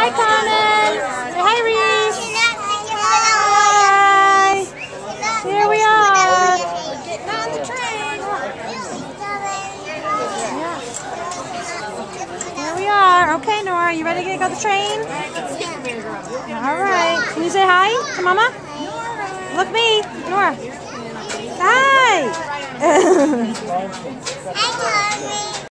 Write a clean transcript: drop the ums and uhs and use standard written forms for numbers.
hi, Common. Say hi, Reese. Hi. Here we are. We're getting on the train. Here we are. Okay, Nora, you ready to go to the train? All right. Can you say hi to Mama? Look me, Nora. Hi. Hi, Tommy.